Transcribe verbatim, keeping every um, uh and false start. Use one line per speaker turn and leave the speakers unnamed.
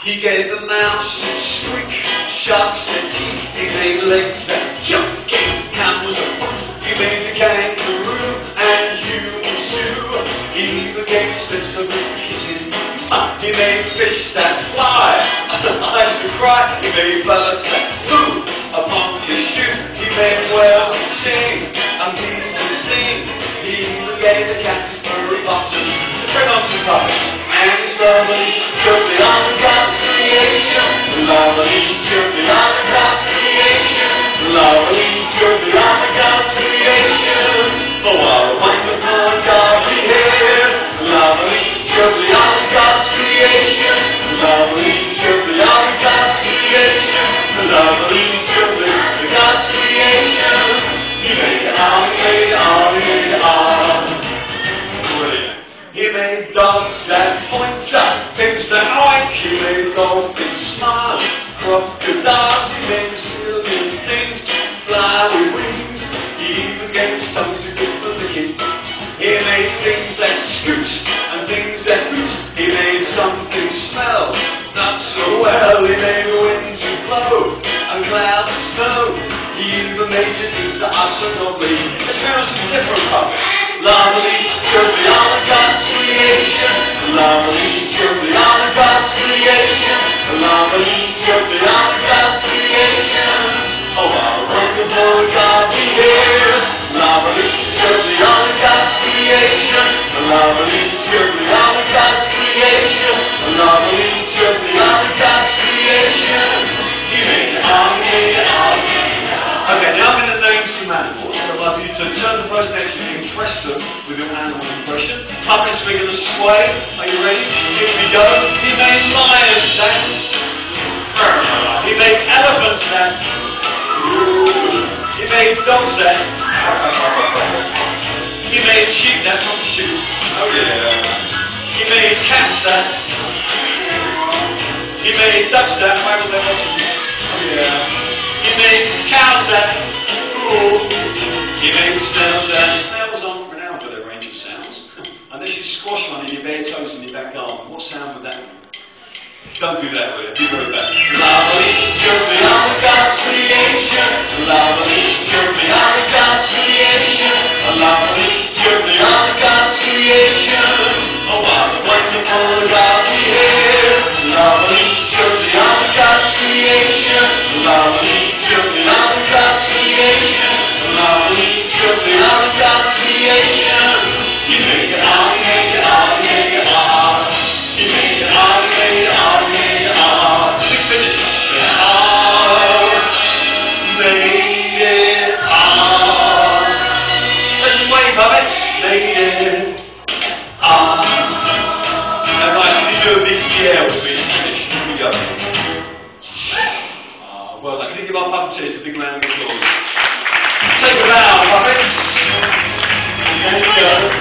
He gave the mouse a squeak, sharks their teeth. He made legs that jump, gave camels a foot. He made the kangaroo and humans too. He even gave slips of kissing. Uh, he made fish that fly, eyes to cry. He made birds that flew upon your shoe. He made whales that sing and bees that sting. He even gave the cat his furry bottom. Bring on some puppets. And it's lovely, jubbly on God's creation. Lovely, jubbly on God's creation. Lovely, jubbly on God's creation. Oh, what a wonderful God we hear. Lovely, jubbly on God's creation. Lovely, jubbly on God's creation. Lovely, jubbly on God's creation. He made it on, he made it on, he made it on. Brilliant. He made dogs that point up, pigs that oink. He made dolphins smile, crocodiles. He made a zillion things fly with wings. He even gave his tongues a gift for licking. He made things that scoot and things that hoot. He made something smell not so well. He made winds to blow and clouds to snow. He even made the things that are so lovely. Let's bring on some different puppets. Lovely, jubbly on God's creation. Lovely, jubbly on God's creation. Lovely, jubbly on God's creation. Oh, what a wonderful God we hear. Lovely, jubbly on God's creation. Lovely, jubbly on God's creation. Lovely, jubbly on God's creation. He made it on, he made it on. Okay, now I'm going to name some animals. I'd love you to turn the person next to you and impress them with your animal impression. Puppets, we're going to sway. Are you ready? Here we go. He made lions that. He made elephants that. He made dogs that. He made sheep that from shoot. Oh yeah. He made cats that. He made ducks that waggle their bottoms. Oh yeah. He made cows that. Ooh. He made snails that. Snails aren't renowned for their range of sounds. Unless you squash one in your bare toes in your back garden. What sound would that make? Don't do that, will you? Be very bad. Lovely, jubbly on God's creation. Lovely, jubbly on God's creation. Lovely, jubbly on God's creation. Oh, what a wonderful God we hear. Lovely, jubbly on God's creation. Lovely, jubbly on God's creation. Lovely, jubbly on God's creation. He made it on, he made it on, he made it on. He made it on, he made it on, he made it on. We finish. On, made it on. Let's wave puppets. Made it on. Now guys, can you do a big yeah with me to finish? Here we go. Uh, well, I can give our puppeteers a big round of applause. Take a bow, puppets. There you go.